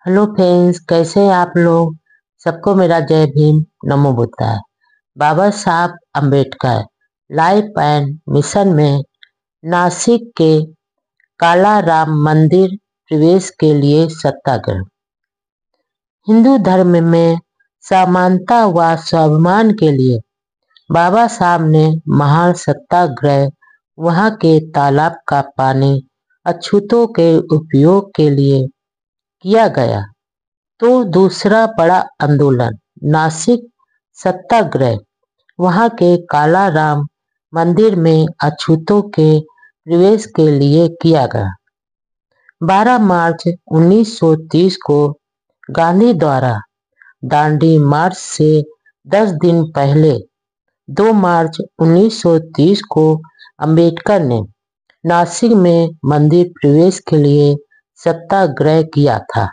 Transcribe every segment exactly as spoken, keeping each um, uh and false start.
Hello friends, कैसे हैं आप लोग। सबको मेरा जय भीम, नमो बुद्धाय। बाबा Saheb Ambedkar life and mission में नासिक के काला राम मंदिर प्रवेश के लिए सत्याग्रह। हिंदू धर्म में समानता व स्वाभिमान के लिए बाबा साहब ने महान सत्याग्रह वहां के तालाब का पानी अछूतों के उपयोग के लिए किया गया। तो दूसरा बड़ा आंदोलन नासिक सत्याग्रह वहां के काला राम मंदिर में अछूतों के प्रवेश के लिए किया गया। बारह मार्च उन्नीस सौ तीस को गांधी द्वारा दांडी मार्च से दस दिन पहले दो मार्च उन्नीस सौ तीस को अंबेडकर ने नासिक में मंदिर प्रवेश के लिए सत्याग्रह किया था।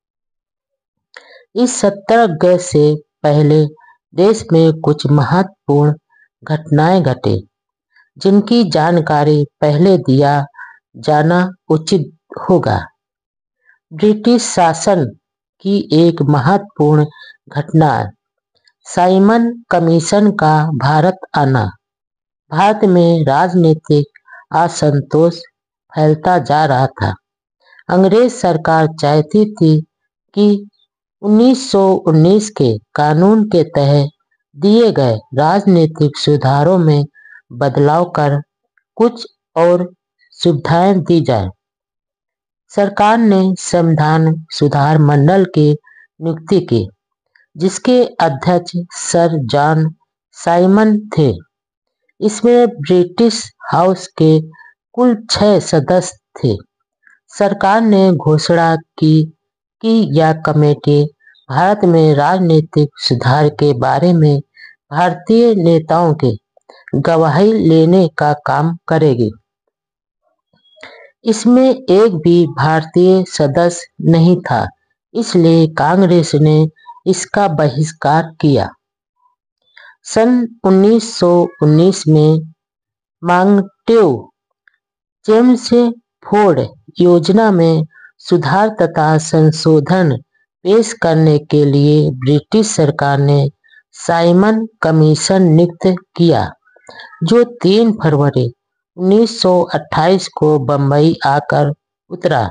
इस सत्याग्रह से पहले देश में कुछ महत्वपूर्ण घटनाएं घटे जिनकी जानकारी पहले दिया जाना उचित होगा। ब्रिटिश शासन की एक महत्वपूर्ण घटना साइमन कमीशन का भारत आना। भारत में राजनीतिक असंतोष फैलता जा रहा था। अंग्रेज सरकार चाहती थी कि उन्नीस सौ उन्नीस के कानून के तहत दिए गए राजनीतिक सुधारों में बदलाव कर कुछ और सुविधाएं दी जाए। सरकार ने संविधान सुधार मंडल की नियुक्ति की, जिसके अध्यक्ष सर जॉन साइमन थे। इसमें ब्रिटिश हाउस के कुल छह सदस्य थे। सरकार ने घोषणा की कि यह कमेटी भारत में राजनीतिक सुधार के बारे में भारतीय नेताओं के गवाही लेने का काम करेगी। इसमें एक भी भारतीय सदस्य नहीं था, इसलिए कांग्रेस ने इसका बहिष्कार किया। सन उन्नीस सौ उन्नीस में मांगटेयू चेम्सफोर्ड योजना में सुधार तथा संशोधन पेश करने के लिए ब्रिटिश सरकार ने साइमन कमीशन नियुक्त किया, जो तीन फरवरी उन्नीस सौ अट्ठाईस को बंबई आकर उतरा।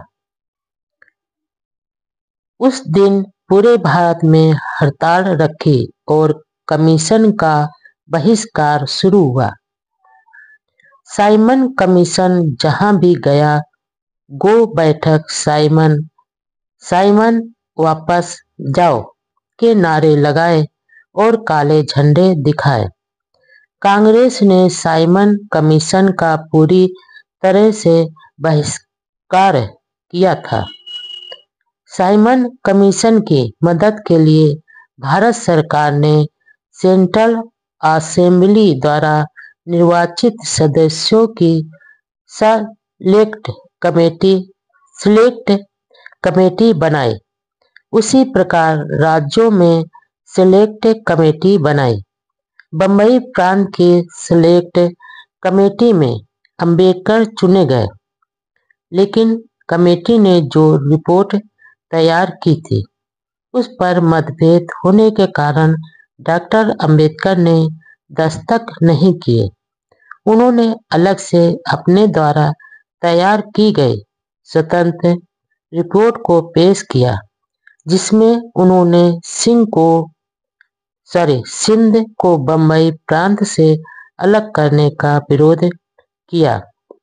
उस दिन पूरे भारत में हड़ताल रखी और कमीशन का बहिष्कार शुरू हुआ। साइमन कमीशन जहां भी गया, गो बैठक साइमन साइमन वापस जाओ के नारे लगाए और काले झंडे दिखाए। कांग्रेस ने साइमन कमीशन का पूरी तरह से बहिष्कार किया था। साइमन कमीशन की मदद के लिए भारत सरकार ने सेंट्रल असेंबली द्वारा निर्वाचित सदस्यों की सेलेक्ट कमेटी सिलेक्ट कमेटी बनाई। उसी प्रकार राज्यों में सेलेक्ट कमेटी बनाई। बंबई प्रांत की सेलेक्ट कमेटी में अंबेडकर चुने गए, लेकिन कमेटी ने जो रिपोर्ट तैयार की थी उस पर मतभेद होने के कारण डॉक्टर अंबेडकर ने दस्तखत नहीं किए। उन्होंने अलग से अपने द्वारा तैयार की गई स्वतंत्र रिपोर्ट को पेश किया, जिसमें उन्होंने सिंह को सॉरी सिंध को बंबई प्रांत से अलग करने का विरोध किया।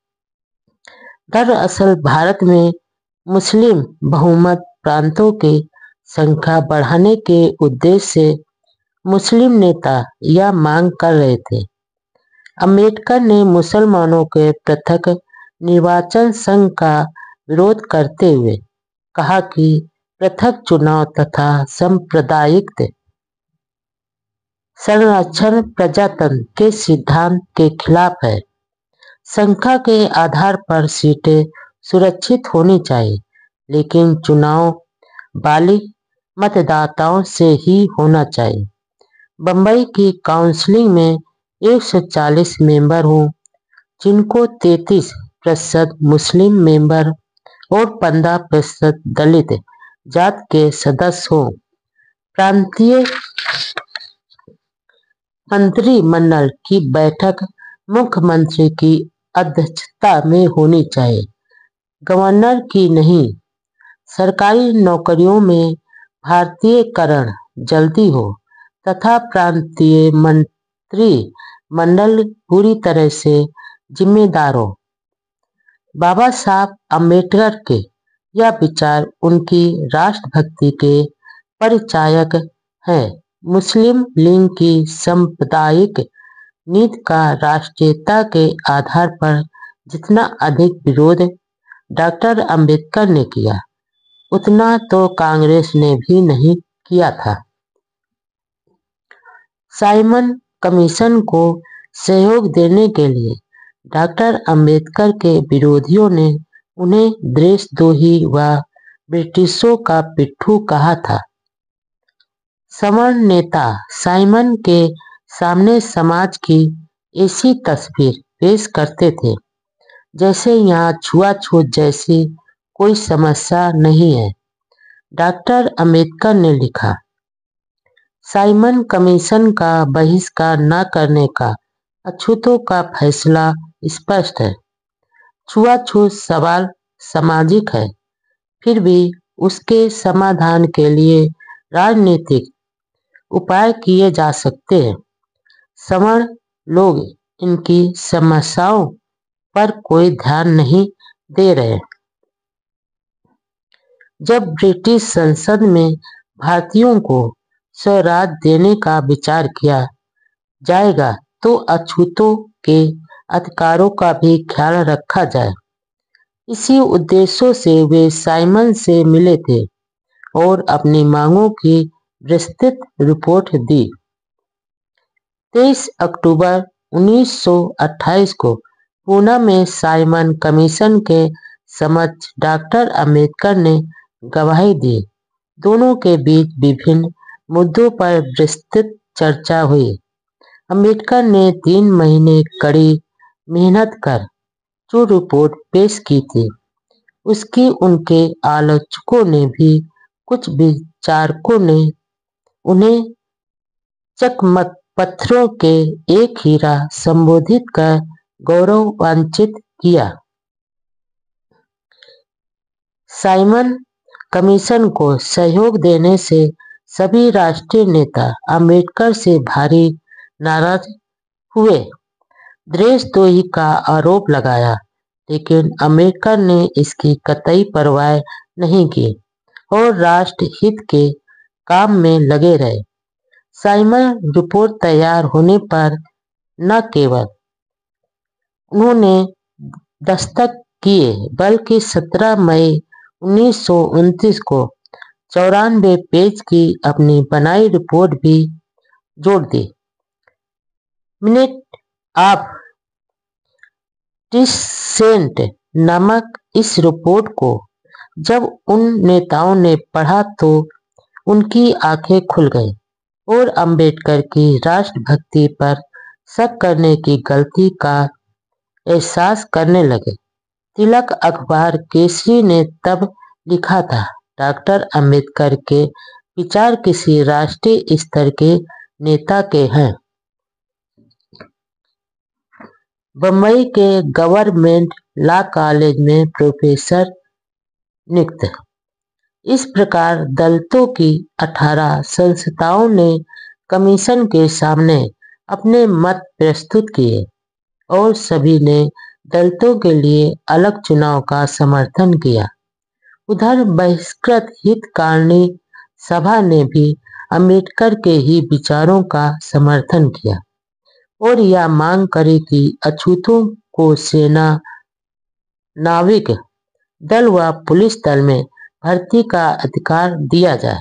दरअसल भारत में मुस्लिम बहुमत प्रांतों की संख्या बढ़ाने के उद्देश्य से मुस्लिम नेता यह मांग कर रहे थे। अंबेडकर ने मुसलमानों के पृथक निर्वाचन संघ का विरोध करते हुए कहा कि पृथक चुनाव तथा सांप्रदायिक संरक्षण प्रजातंत्र के सिद्धांत के खिलाफ है। संख्या के आधार पर सीटें सुरक्षित होनी चाहिए, लेकिन चुनाव बालिग मतदाताओं से ही होना चाहिए। बंबई की काउंसिल में एक सौ चालीस मेंबर हों, जिनको तैंतीस प्रतिशत मुस्लिम मेंबर और पंद्रह प्रतिशत दलित जात के सदस्य हों। प्रांतीय मंत्रिमंडल की बैठक मुख्यमंत्री की अध्यक्षता में होनी चाहिए, गवर्नर की नहीं। सरकारी नौकरियों में भारतीयकरण जल्दी हो तथा प्रांतीय मंत्रिमंडल पूरी तरह से जिम्मेदार हो। बाबा साहब अम्बेडकर के यह विचार उनकी राष्ट्रभक्ति के परिचायक हैं। मुस्लिम लीग की सांप्रदायिक नीति का राष्ट्रीयता के आधार पर जितना अधिक विरोध डॉक्टर अम्बेडकर ने किया, उतना तो कांग्रेस ने भी नहीं किया था। साइमन कमीशन को सहयोग देने के लिए डॉक्टर अम्बेडकर के विरोधियों ने उन्हें देशद्रोही व ब्रिटिशों का पिट्ठू कहा था। सवर्ण नेता साइमन के सामने समाज की ऐसी तस्वीर पेश करते थे जैसे यहाँ छुआछूत जैसी कोई समस्या नहीं है। डॉक्टर अम्बेडकर ने लिखा, साइमन कमीशन का बहिष्कार न करने का अछूतों का फैसला स्पष्ट है। छुआछूत सवाल सामाजिक है, फिर भी उसके समाधान के लिए राजनीतिक उपाय किए जा सकते हैं। सवर्ण लोग इनकी समस्याओं पर कोई ध्यान नहीं दे रहे। जब ब्रिटिश संसद में भारतीयों को स्वराज देने का विचार किया जाएगा तो अछूतों के अधिकारों का भी ख्याल रखा जाए। इसी उद्देश्यों से वे साइमन से मिले थे और अपनी मांगों की विस्तृत रिपोर्ट दी। तेईस अक्टूबर उन्नीस सौ अट्ठाईस को पुणे में साइमन कमीशन के समक्ष डॉक्टर अम्बेडकर ने गवाही दी। दोनों के बीच विभिन्न मुद्दों पर विस्तृत चर्चा हुई। अम्बेडकर ने तीन महीने कड़ी मेहनत कर जो रिपोर्ट पेश की थी, उसकी उनके आलोचकों ने भी कुछ विचारकों ने उन्हें चकमक पत्थरों के एक हीरा संबोधित कर गौरवान्वित किया। साइमन कमीशन को सहयोग देने से सभी राष्ट्रीय नेता अम्बेडकर से भारी नाराज हुए, देशद्रोही का आरोप लगाया, लेकिन अम्बेडकर ने इसकी कतई परवाह नहीं की और राष्ट्र हित के काम में लगे रहे। साइमन रिपोर्ट तैयार होने पर न केवल उन्होंने दस्तखत किए बल्कि सत्रह मई उन्नीस सौ उनतीस को चौरानवे पेज की अपनी बनाई रिपोर्ट भी जोड़ दी। मिनट ऑफ डिसेंट नामक इस रिपोर्ट को जब उन नेताओं ने पढ़ा तो उनकी आंखें खुल गईं और अम्बेडकर की राष्ट्रभक्ति पर शक करने की गलती का एहसास करने लगे। तिलक अखबार केसरी ने तब लिखा था, डॉक्टर अम्बेडकर के विचार किसी राष्ट्रीय स्तर के नेता के हैं। बम्बई के गवर्नमेंट लॉ कॉलेज में प्रोफेसर नियुक्त। इस प्रकार दलितों की अठारह संस्थाओं ने कमीशन के सामने अपने मत प्रस्तुत किए और सभी ने दलितों के लिए अलग चुनाव का समर्थन किया। उधर बहिष्कृत हितकारिणी सभा ने भी अम्बेडकर के ही विचारों का समर्थन किया और यह मांग करी कि अछूतों को सेना, नाविक दल व पुलिस दल में भर्ती का अधिकार दिया जाए।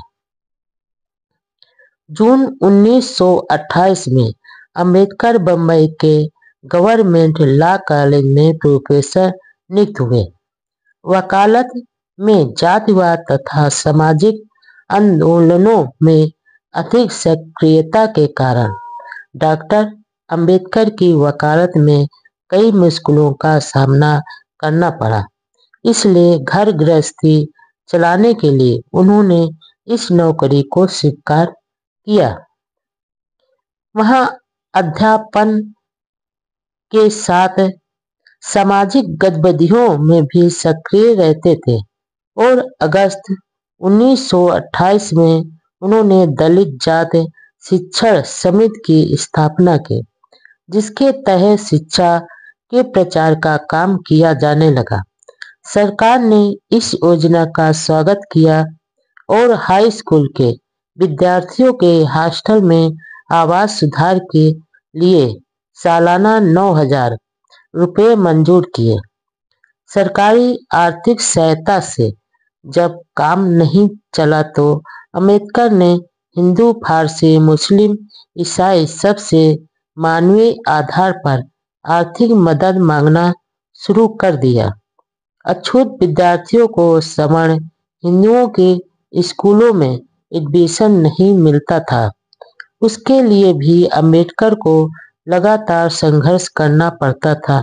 जून उन्नीस सौ अट्ठाईस में अम्बेडकर बम्बई के गवर्नमेंट लॉ कॉलेज में प्रोफेसर नियुक्त हुए। वकालत में जातिवाद तथा सामाजिक आंदोलनों में अधिक सक्रियता के कारण डॉक्टर अम्बेडकर की वकालत में कई मुश्किलों का सामना करना पड़ा। इसलिए घर गृहस्थी चलाने के लिए उन्होंने इस नौकरी को स्वीकार किया। वहाँ अध्यापन के साथ सामाजिक गतिविधियों में भी सक्रिय रहते थे और अगस्त उन्नीस सौ अट्ठाईस में उन्होंने दलित जाति शिक्षण समिति की स्थापना की, जिसके तहत शिक्षा के प्रचार का काम किया जाने लगा। सरकार ने इस योजना का स्वागत किया और हाई स्कूल के विद्यार्थियों के हॉस्टल में आवास सुधार के लिए सालाना नौ हजार रुपये मंजूर किए। सरकारी आर्थिक सहायता से जब काम नहीं चला तो अम्बेडकर ने हिंदू, फारसी, मुस्लिम, ईसाई सबसे मानवीय आधार पर आर्थिक मदद मांगना शुरू कर दिया। अछूत विद्यार्थियों को सवर्ण हिंदुओं के स्कूलों में एडमिशन नहीं मिलता था, उसके लिए भी अम्बेडकर को लगातार संघर्ष करना पड़ता था।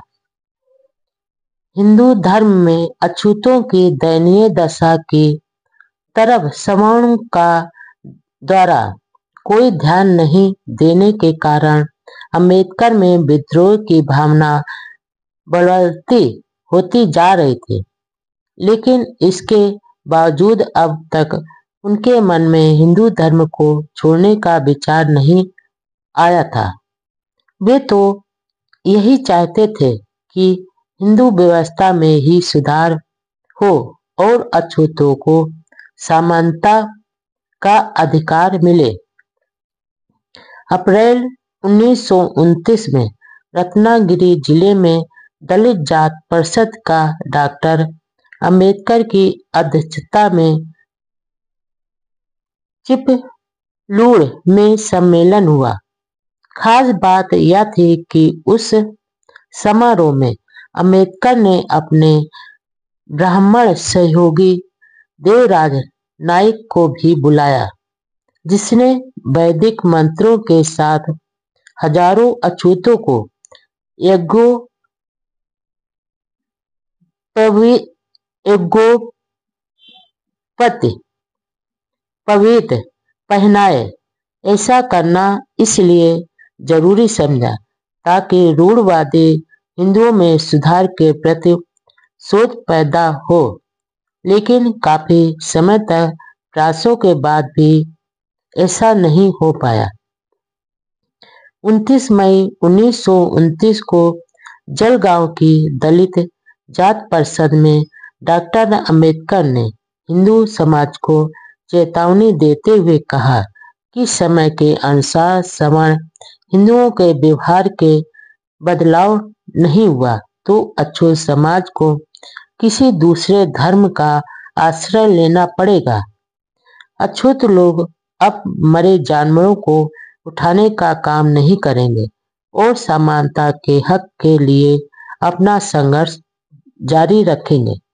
हिंदू धर्म में अछूतों की दयनीय दशा की तरफ सवर्णों का द्वारा कोई ध्यान नहीं देने के कारण अम्बेडकर में विद्रोह की भावना बढ़ती होती जा रही थी, लेकिन इसके बावजूद अब तक उनके मन में हिंदू धर्म को छोड़ने का विचार नहीं आया था। वे तो यही चाहते थे कि हिंदू व्यवस्था में ही सुधार हो और अछूतों को समानता का अधिकार मिले। अप्रैल उन्नीस सौ उनतीस में रत्नागिरी जिले में दलित जात परिषद का डॉक्टर अम्बेडकर की अध्यक्षता में चिपलूण में सम्मेलन हुआ। खास बात यह थी कि उस समारोह में अम्बेडकर ने अपने ब्राह्मण सहयोगी देवराज नाइक को भी बुलाया, जिसने वैदिक मंत्रों के साथ हजारों अछूतों को यज्ञोपवीत पहनाए। ऐसा करना इसलिए जरूरी समझा ताकि रूढ़वादी हिंदुओं में सुधार के प्रति सोच पैदा हो, लेकिन काफी समय तक प्रयासों के बाद भी ऐसा नहीं हो पाया। उनतीस मई उन्नीस सौ उनतीस को जलगांव की दलित जात परिषद में डॉक्टर अम्बेडकर ने हिंदू समाज को चेतावनी देते हुए कहा कि समय के अनुसार सवर्ण हिंदुओं के व्यवहार के बदलाव नहीं हुआ तो अछूत समाज को किसी दूसरे धर्म का आश्रय लेना पड़ेगा। अछूत लोग अब मरे जानवरों को उठाने का काम नहीं करेंगे और समानता के हक के लिए अपना संघर्ष जारी रखेंगे।